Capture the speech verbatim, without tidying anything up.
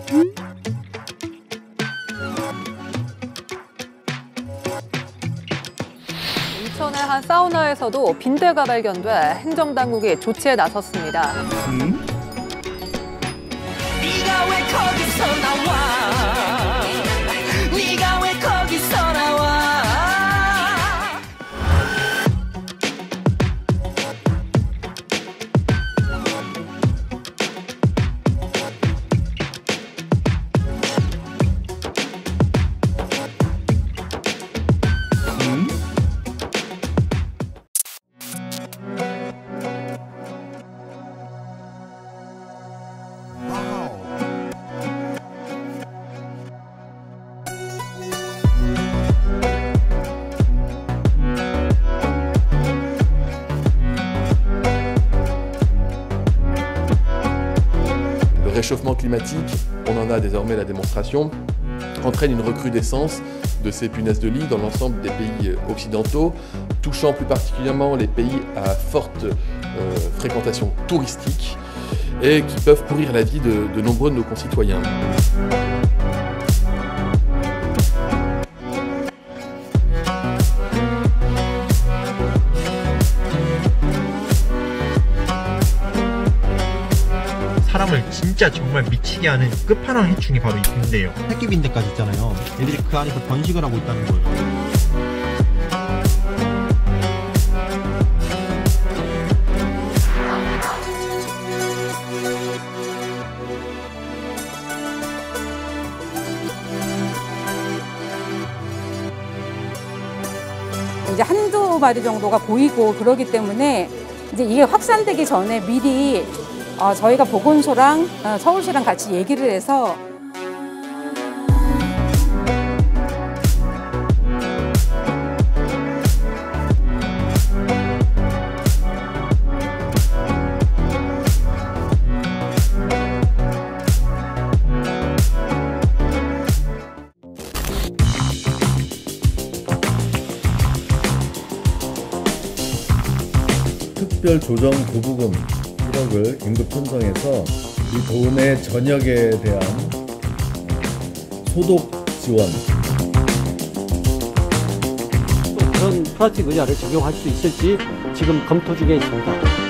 인천의 한 사우나에서도 빈대가 발견돼 행정당국이 조치에 나섰습니다. 음? 네가 왜 거기서 나와? 네가 왜 거기서 나와? Le réchauffement climatique, on en a désormais la démonstration, entraîne une recrudescence de ces punaises de lit dans l'ensemble des pays occidentaux, touchant plus particulièrement les pays à forte euh, fréquentation touristique et qui peuvent pourrir la vie de, de nombreux de nos concitoyens. 사람을 진짜 정말 미치게 하는 끝판왕 해충이 바로 이 빈대예요. 새끼 빈대까지 있잖아요. 애들이 그 안에서 번식을 하고 있다는 거예요. 이제 한두 마리 정도가 보이고 그러기 때문에 이제 이게 확산되기 전에 미리 어, 저희가 보건소랑 어, 서울시랑 같이 얘기를 해서 특별조정도부금 일억을 긴급 편성해서 이 도내 전역에 대한 소독 지원. 또 그런 플라스틱 의자를 적용할 수 있을지 지금 검토 중에 있습니다.